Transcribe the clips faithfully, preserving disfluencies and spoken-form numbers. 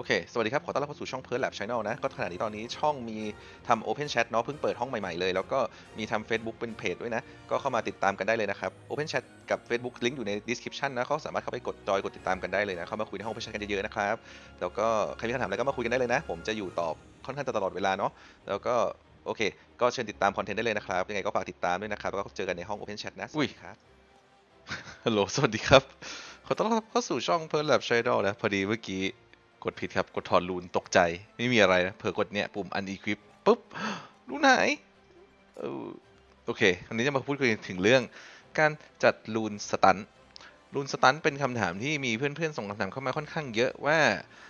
โอเคสวัสดีครับขอต้อนรับเข้าสู่ช่อง Pearl Lab Channel นะก็ขณะนี้ตอนนี้ช่องมีทำ Open Chat เนาะเพิ่งเปิดห้องใหม่ๆเลยแล้วก็มีทำ Facebook เป็นเพจด้วยนะก็เข้ามาติดตามกันได้เลยนะครับ Open Chat กับ Facebook ลิงก์อยู่ใน description นะเขาสามารถเข้าไปกดจอยกดติดตามกันได้เลยนะเข้ามาคุยในห้อง Open Chat กันเยอะๆนะครับแล้วก็ใครมีคำถามอะไรก็มาคุยกันได้เลยนะผมจะอยู่ตอบค่อนข้างจะตลอดเวลาเนาะแล้วก็โอเคก็เชิญติดตามคอนเทนต์ได้เลยนะครับยังไงก็ฝากติดตามด้วยนะครับแล้วก็เจอกันในห้อง Open Chat นะสวัสดีครับฮัลโหลสวัสดีครับขอต้อนรับเข้าสู่ช่อง Pearl Lab Channel นะพอดีเมื่อกี้ กดผิดครับกดถอนรูนตกใจไม่มีอะไรนะเผลอกดเนี่ยปุ่ม unequip ปุ๊บรูนหายเออโอเควันนี้จะมาพูดคุยถึงเรื่องการจัดรูนสตันรูนสตันเป็นคำถามที่มีเพื่อนๆส่งคำถามเข้ามาค่อนข้างเยอะว่า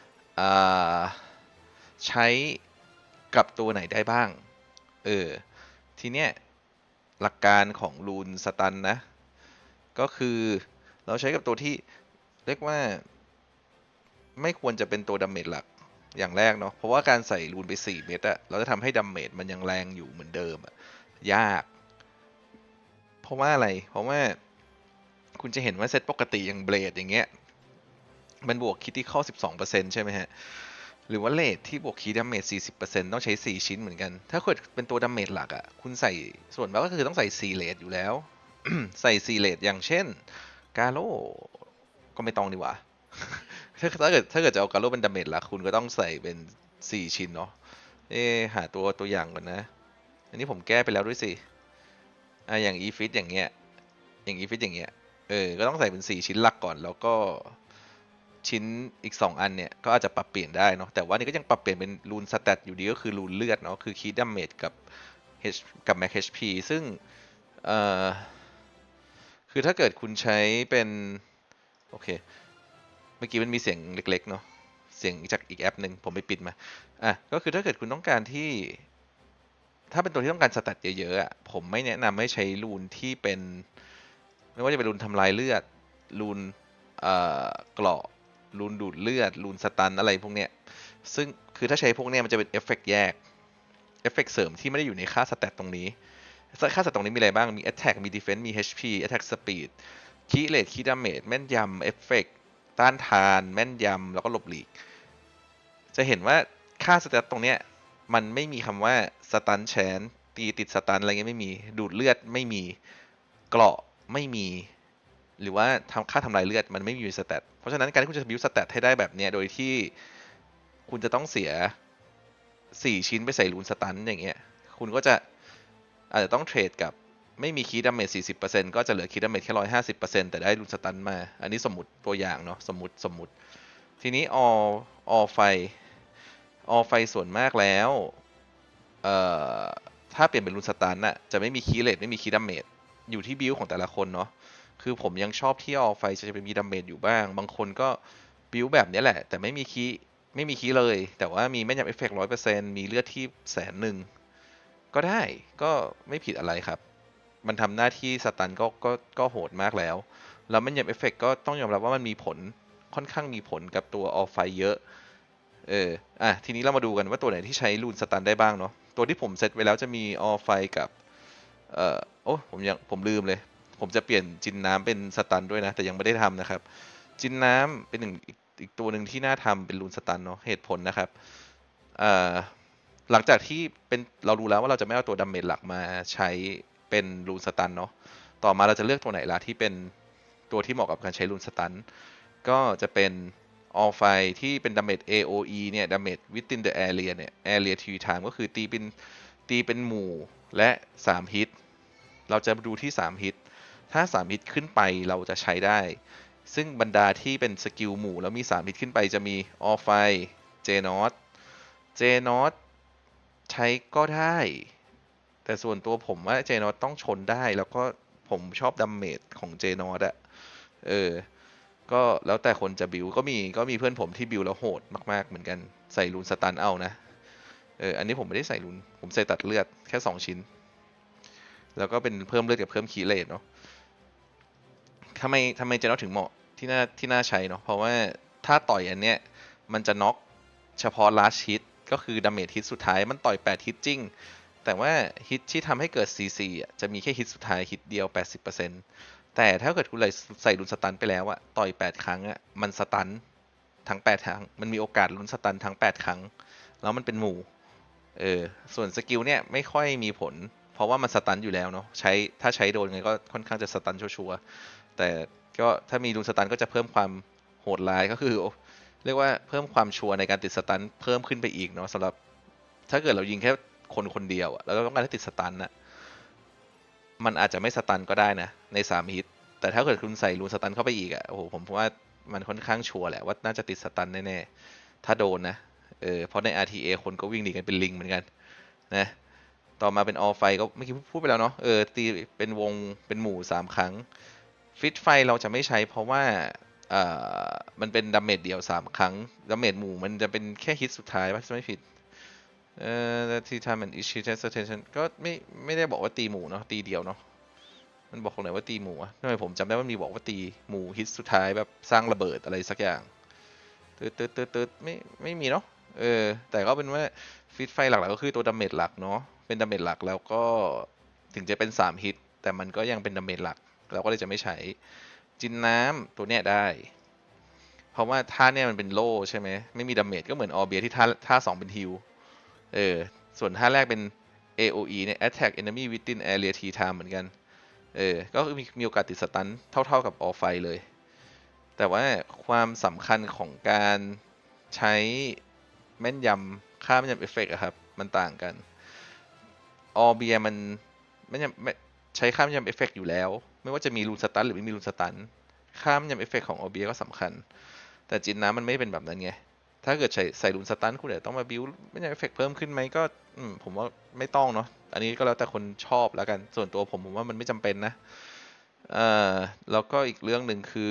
ใช้กับตัวไหนได้บ้างเออทีเนี้ยหลักการของรูนสตันนะก็คือเราใช้กับตัวที่เรียกว่าไม่ควรจะเป็นตัวดาเมจหลักอย่างแรกเนาะเพราะว่าการใส่รูนไปสี่เม็ดอะเราจะทำให้ดาเมจมันยังแรงอยู่เหมือนเดิมอะยากเพราะว่าอะไรเพราะว่าคุณจะเห็นว่าเซตปกติอย่างเบลดอย่างเงี้ยมันบวกคิดที่ข้อ สิบสองเปอร์เซ็นต์ ใช่ไหมฮะหรือว่าเลทที่บวกคีย์ดาเมจ สี่สิบเปอร์เซ็นต์ ต้องใช้สี่ชิ้นเหมือนกันถ้าเกิดเป็นตัวดาเมจหลักอะคุณใส่ส่วนมากก็คือต้องใส่สี่เลทอยู่แล้ว ใส่สี่เลทอย่างเช่นกาโลก็ไม่ต้องดีกว่า ถ้าถ้าเกิดถ้าเกิดจะเอาการโลเป็นดาเมจหลักคุณก็ต้องใส่เป็นสี่ชิ้นเนาะเอ๊หาตัวตัวอย่างก่อนนะอันนี้ผมแก้ไปแล้วด้วยสิอ่ะอย่างอีฟิตอย่างเงี้ยอย่างอีฟิตอย่างเงี้ยเออก็ต้องใส่เป็นสี่ชิ้นหลักก่อนแล้วก็ชิ้นอีกสองอันเนี่ยก็อาจจะปรับเปลี่ยนได้เนาะแต่ว่านี่ก็ยังปรับเปลี่ยนเป็นรูนสแตทอยู่ดีก็คือรูนเลือดเนาะคือคีดดาเมจกับ H กับ Max เอช พี ซึ่งเอ่อคือถ้าเกิดคุณใช้เป็นโอเค เมื่อกี้มันมีเสียงเล็กๆเนาะเสียงจากอีกแอปหนึ่งผมไปปิดมาอ่ะก็คือถ้าเกิดคุณต้องการที่ถ้าเป็นตัวที่ต้องการสแตทเยอะๆอ่ะผมไม่แนะนำให้ใช้รูนที่เป็นไม่ว่าจะเป็นรูนทำลายเลือดรูนเอ่อเกราะรูนดูดเลือดรูนสตันอะไรพวกเนี้ยซึ่งคือถ้าใช้พวกเนี้ยมันจะเป็นเอฟเฟกต์แยกเอฟเฟกต์เสริมที่ไม่ได้อยู่ในค่าสแตทตรงนี้ค่าสแตทตรงนี้มีอะไรบ้างมี Attack มี Defense มี เอช พี Attack Speed คีย์เรทคีย์ดาเมจแม่นยำเอฟเฟกต์ต้านทานแม่นยำแล้วก็หลบหลีกจะเห็นว่าค่าสแตทตรงเนี้ยมันไม่มีคำว่าสตันแชนตีติดสตันอะไรเงี้ยไม่มีดูดเลือดไม่มีเกราะไม่มีหรือว่าทำค่าทำลายเลือดมันไม่มีสแตทเพราะฉะนั้นการที่คุณจะบิวสแตทให้ได้แบบเนี้ยโดยที่คุณจะต้องเสียสี่ชิ้นไปใส่รูนสตันอย่างเงี้ยคุณก็จะอาจจะต้องเทรดกับไม่มีคีย์ดาเมจ สี่สิบเปอร์เซ็นต์ ก็จะเหลือคีย์ดาเมจแค่ หนึ่งร้อยห้าสิบเปอร์เซ็นต์ แต่ได้รูนสตันมาอันนี้สมมติตัวอย่างเนาะสมมติสมมติทีนี้อออไฟออไฟส่วนมากแล้วเอ่อถ้าเปลี่ยนเป็นรูนสตันน่ะจะไม่มีคีย์เรทไม่มีคีย์ดาเมจอยู่ที่บิลของแต่ละคนเนาะคือผมยังชอบที่ออไฟจะเป็นมีดาเมจอยู่บ้างบางคนก็บิลแบบนี้แหละแต่ไม่มีคีย์ไม่มีคีย์เลยแต่ว่ามีแม่นยำเอฟเฟกต์ร้อยเปอร์เซ็นต์มีเลือดที่แสนหนึ่งก็ได้ก็ไม่ผิดอะไรครับมันทำหน้าที่สตันก็ก็ก็โหดมากแล้วแล้วแม่นยำเอฟเฟกต์ก็ต้องยอมรับว่ามันมีผลค่อนข้างมีผลกับตัวออไฟเยอะ เอออ่ะทีนี้เรามาดูกันว่าตัวไหนที่ใช้รูนสตันได้บ้างเนาะตัวที่ผมเซตไว้แล้วจะมีออไฟกับเอ่อโอ้ผมยังผมลืมเลยผมจะเปลี่ยนจินน้ำเป็นสตันด้วยนะแต่ยังไม่ได้ทำนะครับจินน้ำเป็นหนึ่งอีกอีกตัวหนึ่งที่น่าทำเป็นรูนสตันเนาะเหตุผลนะครับเอ่อหลังจากที่เป็นเรารู้แล้วว่าเราจะไม่เอาตัวดาเมจหลักมาใช้เป็นรูนสตันเนาะต่อมาเราจะเลือกตัวไหนล่ะที่เป็นตัวที่เหมาะกับการใช้รูนสตันก็จะเป็น all fire ที่เป็น damage เอ โอ อี เนี่ย damage within the area เนี่ย area t time ก็คือตีเป็นตีเป็นหมู่และสามฮิตเราจะดูที่สามฮิตถ้าสามฮิตขึ้นไปเราจะใช้ได้ซึ่งบรรดาที่เป็นสกิลหมู่แล้วมีสามฮิตขึ้นไปจะมี all fire j n o t j n o t ใช้ก็ได้แต่ส่วนตัวผมว่า j n o t ต้องชนได้แล้วก็ผมชอบ damage ของ j n o t อะเออ ก็แล้วแต่คนจะบิวก็มีก็มีเพื่อนผมที่บิวแล้วโหดมากๆเหมือนกันใส่รูนสตันเอานะเอออันนี้ผมไม่ได้ใส่รูนผมใส่ตัดเลือดแค่สองชิ้นแล้วก็เป็นเพิ่มเลือดกับเพิ่มคีเลตเนาะทำไมทำไมเจนอถึงเหมาะที่น่าที่น่าใช้เนาะเพราะว่าถ้าต่อยอันเนี้ยมันจะน็อกเฉพาะลาสฮิตก็คือดาเมจฮิตสุดท้ายมันต่อยแปดฮิตจริงแต่ว่าฮิตที่ทำให้เกิด ซี ซี อ่ะจะมีแค่ฮิตสุดท้ายฮิตเดียว แปดสิบเปอร์เซ็นต์ แต่ถ้าเกิดคุณใส่รูนสตันไปแล้วอะต่อยแปดครั้งอะมันสตันทั้งแปดครั้งมันมีโอกาสลุ้นสตันทั้งแปดครั้งแล้วมันเป็นหมู่เออส่วนสกิลเนี่ยไม่ค่อยมีผลเพราะว่ามันสตันอยู่แล้วเนาะใช้ถ้าใช้โดนไงก็ค่อนข้างจะสตันชัวร์ๆแต่ก็ถ้ามีลุ้นสตันก็จะเพิ่มความโหดร้ายก็คือเรียกว่าเพิ่มความชัวร์ในการติดสตันเพิ่มขึ้นไปอีกเนาะสำหรับถ้าเกิดเรายิงแค่คนคนเดียวอะแล้วเราต้องการให้ติดสตันนะมันอาจจะไม่สตันก็ได้นะในสามฮิตแต่ถ้าเกิดคุณใส่รูนสตันเข้าไปอีกอะโอ้โหผมว่ามันค่อนข้างชัวร์แหละว่าน่าจะติดสตันแน่ๆถ้าโดนนะเออเพราะใน อาร์ ที เอ คนก็วิ่งหนีกันเป็นลิงเหมือนกันนะต่อมาเป็นออไฟก็เมื่อกี้พูดไปแล้วเนาะเออตีเป็นวงเป็นหมู่สามครั้งฟิตไฟเราจะไม่ใช้เพราะว่าอ่ามันเป็นดาเมจเดียวสามครั้งดาเมจหมู่มันจะเป็นแค่ฮิตสุดท้ายป่ะไม่ผิดเอ่อที่ทำมันอิชิเทสเทชันก็ไม่ไม่ได้บอกว่าตีหมู่เนาะตีเดียวเนาะมันบอกตรงไหนว่าตีหมู่อะทำไมผมจำได้ว่ามีบอกว่าตีหมู่ฮิตสุดท้ายแบบสร้างระเบิดอะไรสักอย่างตืดตืดตืดตืดไม่ไม่มีเนาะเออแต่ก็เป็นว่าฟิตไฟหลักๆก็คือตัวดาเมจหลักเนาะเป็นดาเมจหลักแล้วก็ถึงจะเป็นสามฮิตแต่มันก็ยังเป็นดาเมจหลักเราก็เลยจะไม่ใช้จินน้ำตัวเนี้ยได้เพราะว่าท่าเนี่ยมันเป็นโล่ใช่ไหมไม่มีดาเมจก็เหมือนออเบียที่ท่าท่าสองเป็นฮิลเออส่วนท่าแรกเป็น เอ โอ อี เนี่ย attack enemy within area t time เหมือนกันเออก็คือมีมีโอกาสติดสตันเท่าๆกับออไฟเลย แต่ว่าความสำคัญของการใช้แม่นยำค่าแม่นยำเอฟเฟกต์อะครับ มันต่างกันออเบียมันแม่นยำใช้ค่าแม่นยำเอฟเฟกต์อยู่แล้ว ไม่ว่าจะมีรูนสตันหรือไม่มีรูนสตันค่าแม่นยำเอฟเฟกต์ของออเบียก็สำคัญ แต่จินน้ำมันไม่เป็นแบบนั้นไง ถ้าเกิดใส่ใส่รูนสตันคุณเดี๋ยวต้องมาบิวแม่นยำเอฟเฟกต์เพิ่มขึ้นไหมก็ผมว่าไม่ต้องเนาะอันนี้ก็แล้วแต่คนชอบแล้วกัน ส่วนตัวผมผมว่ามันไม่จำเป็นนะเอ่อแล้วก็อีกเรื่องหนึ่งคือ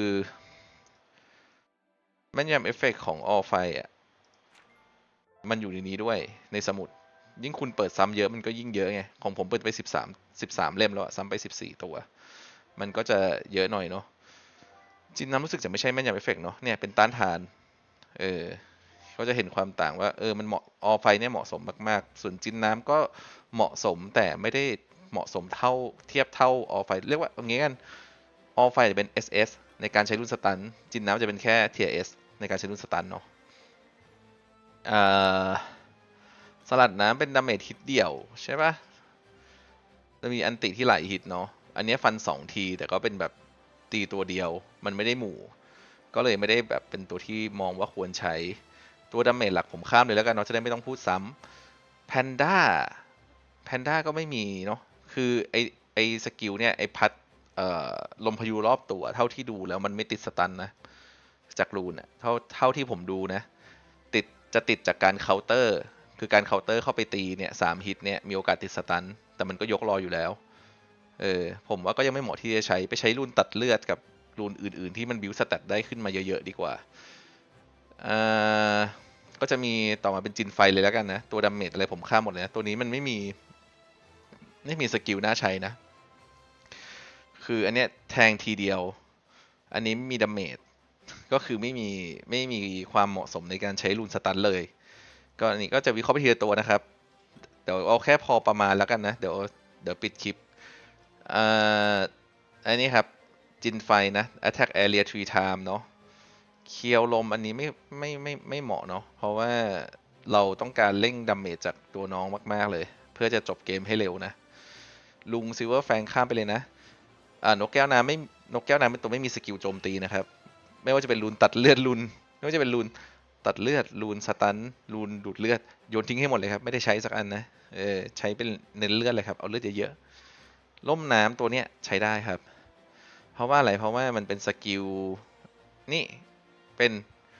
แม่นยำเอฟเฟกต์ของออไฟอ่ะมันอยู่ในนี้ด้วยในสมุดยิ่งคุณเปิดซ้ำเยอะมันก็ยิ่งเยอะไงของผมเปิดไปสิบสามสิบสามเล่มแล้วซ้ำไปสิบสี่ตัวมันก็จะเยอะหน่อยเนาะจินน้ำรู้สึกจะไม่ใช่แม่นยำเอฟเฟกต์เนาะเนี่ยเป็นต้านทานเออก็จะเห็นความต่างว่าเออมันเหมาะออไฟเนี่ยเหมาะสมมากๆส่วนจินน้ำก็เหมาะสมแต่ไม่ได้เหมาะสมเท่าเทียบเท่าออไฟเรียกว่าอย่างงี้กันออไฟจะเป็น เอส เอส ในการใช้รุ่นสตันจินน้ำจะเป็นแค่ ที เอส ในการใช้รุ่นสตันเนาะอ่าสลัดน้ำเป็นดาเมจฮิตเดี่ยวใช่ปะจะมีอันติที่หลายฮิตเนาะอันนี้ฟันสองทีแต่ก็เป็นแบบตีตัวเดียวมันไม่ได้หมู่ก็เลยไม่ได้แบบเป็นตัวที่มองว่าควรใช้ตัวดาเมจหลักผมข้ามเลยแล้วกันเนาะจะได้ไม่ต้องพูดซ้ำแพนด้าแพนด้าก็ไม่มีเนาะคือไอไอสกิลเนี่ยไอพัดเอ่อลมพายุรอบตัวเท่าที่ดูแล้วมันไม่ติดสตันนะจากรูนอะเท่าเท่าที่ผมดูนะติดจะติดจากการเคาน์เตอร์คือการเคาน์เตอร์เข้าไปตีเนี่ยสามฮิตเนี่ยมีโอกาสติดสตันแต่มันก็ยกรออยู่แล้วเออผมว่าก็ยังไม่เหมาะที่จะใช้ไปใช้รูนตัดเลือดกับรูนอื่นๆที่มันบิวสแตตได้ขึ้นมาเยอะๆดีกว่าอ่าก็จะมีต่อมาเป็นจินไฟเลยแล้วกันนะตัวดาเมจอะไรผมข้ามหมดเลยนะตัวนี้มันไม่มีไม่มีสกิลน่าใช้นะคืออันเนี้ยแทงทีเดียวอันนี้มีดาเมจก็คือไม่มีไม่มีความเหมาะสมในการใช้รูนสตันเลยก็อันนี้ก็จะวิเคราะห์ไปทีละตัวนะครับเดี๋ยวเอาแค่พอประมาณแล้วกันนะเดี๋ยวเดี๋ยวปิดคลิปอ่าอันนี้ครับจินไฟนะ attack area three time เนาะเคียวลมอันนี้ไม่ไม่ไม่ไม่เหมาะเนาะเพราะว่าเราต้องการเร่งดาเมจจากตัวน้องมากๆเลยเพื่อจะจบเกมให้เร็วนะลุงซิลเวอร์แฟงข้ามไปเลยนะอ่านกแก้วน้ำไม่นกแก้วน้ำเป็นตัวไม่มีสกิลโจมตีนะครับไม่ว่าจะเป็นรูนตัดเลือดรูนไม่ว่าจะเป็นรูนตัดเลือดรูนสตันรูนดูดเลือดโยนทิ้งให้หมดเลยครับไม่ได้ใช้สักอันนะเออใช้เป็นเน้นเลือดเลยครับเอาเลือดเยอะๆล่มน้ำตัวเนี้ยใช้ได้ครับเพราะว่าอะไรเพราะว่ามันเป็นสกิลนี่เป็น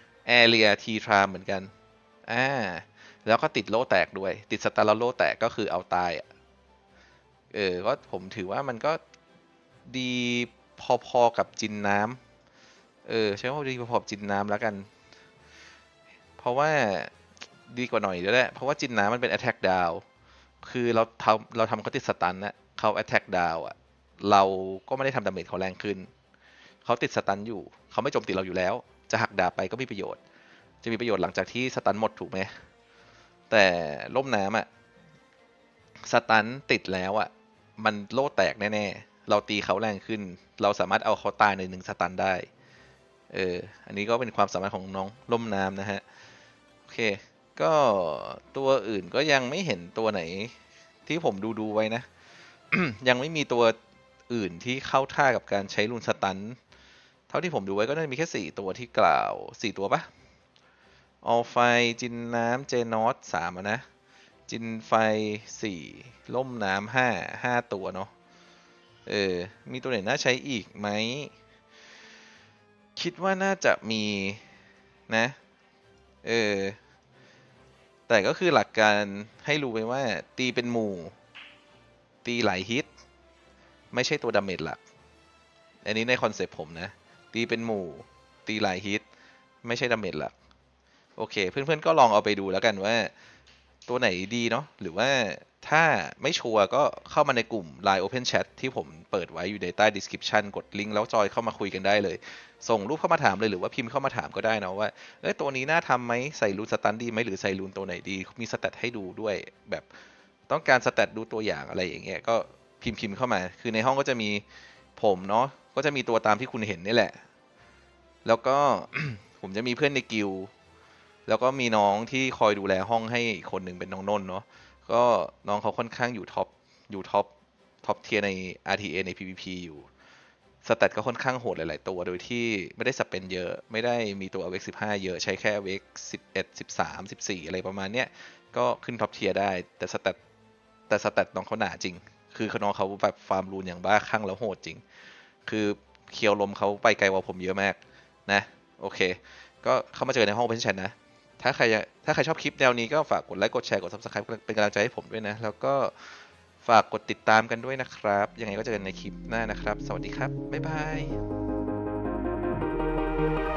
Area T Tram เหมือนกันอ่าแล้วก็ติดโล่แตกด้วยติดสตาร์ลโล่แตกก็คือเอาตายเออก็ผมถือว่ามันก็ดีพอๆกับจินน้ำเออใช้ว่าดีพอๆกับจินน้ำแล้วกันเพราะว่าดีกว่าหน่อยด้วยแหละเพราะว่าจินน้ำมันเป็น attack down คือเราทำเราทำเขาติดสตันนะเขา attack down อ่ะเราก็ไม่ได้ทำดาเมจเขาแรงขึ้นเขาติดสตันอยู่เขาไม่โจมตีเราอยู่แล้วจะหักดาบไปก็มีประโยชน์จะมีประโยชน์หลังจากที่สตันหมดถูกไหมแต่ล่มน้ำอ่ะสตันติดแล้วอ่ะมันโล่แตกแน่ๆเราตีเขาแรงขึ้นเราสามารถเอาเขาตายในหนึ่งสตันได้เอออันนี้ก็เป็นความสามารถของน้องล่มน้ำนะฮะโอเคก็ตัวอื่นก็ยังไม่เห็นตัวไหนที่ผมดูดูไว้นะ ยังไม่มีตัวอื่นที่เข้าท่ากับการใช้รูนสตันเท่าที่ผมดูไว้ก็น่าจะมีแค่สี่ตัวที่กล่าวสี่ตัวปะออลไฟจินน้ำเจนอสสามอะนะจินไฟสี่ล่มน้ำห้าห้าตัวเนาะเออมีตัวไหนน่าใช้อีกไหมคิดว่าน่าจะมีนะเออแต่ก็คือหลักการให้รู้ไว้ว่าตีเป็นหมู่ตีหลายฮิตไม่ใช่ตัวดาเมจหลักอันนี้ในคอนเซปต์ผมนะตีเป็นหมู่ตีหลายฮิตไม่ใช่ดาเมจหลักโอเคเพื่อนๆก็ลองเอาไปดูแล้วกันว่าตัวไหนดีเนาะหรือว่าถ้าไม่ชัวร์ก็เข้ามาในกลุ่ม ไลน์ Open Chat ที่ผมเปิดไว้อยู่ในใต้ description กดลิงก์แล้วจอยเข้ามาคุยกันได้เลยส่งรูปเข้ามาถามเลยหรือว่าพิมพ์เข้ามาถามก็ได้นะว่าเอ้ยตัวนี้น่าทำไหมใส่รูนสตันดีไหมหรือใส่รูนตัวไหนดีมีสแตทให้ดูด้วยแบบต้องการสแตทดูตัวอย่างอะไรอย่างเงี้ยก็พิมพ์พิมพ์เข้ามาคือในห้องก็จะมีผมเนาะก็จะมีตัวตามที่คุณเห็นนี่แหละแล้วก็ ผมจะมีเพื่อนในกิลด์แล้วก็มีน้องที่คอยดูแลห้องให้อีกคนหนึ่งเป็นน้องนนท์เนาะก็น้องเขาค่อนข้างอยู่ท็อปอยู่ท็อปท็อปเทียร์ใน อาร์ ที เอ ใน พี วี พี อยู่สแตทก็ค่อนข้างโหดหลายๆตัวโดยที่ไม่ได้สเปนเยอะไม่ได้มีตัว เอ วี อี สิบห้าเยอะใช้แค่ เอ วี อี สิบเอ็ด สิบสาม สิบสี่อะไรประมาณเนี้ยก็ขึ้นท็อปเทียร์ได้แต่สแตทแต่สแตทน้องเขาหนาจริงคือน้องเขาแบบฟาร์มรูนอย่างบ้าคลั่งแล้วโหดจริงคือเคียวลมเขาไปไกลกว่าผมเยอะมากนะโอเคก็เข้ามาเจอในห้อง Open Chat นะ ถ้าใครถ้าใครชอบคลิปแนวนี้ก็ฝากกดไลค์กดแชร์กด ซับสไครบ์ เป็นกำลังใจให้ผมด้วยนะ แล้วก็ฝากกดติดตามกันด้วยนะครับ ยังไงก็เจอกันในคลิปหน้านะครับ สวัสดีครับ บ๊ายบาย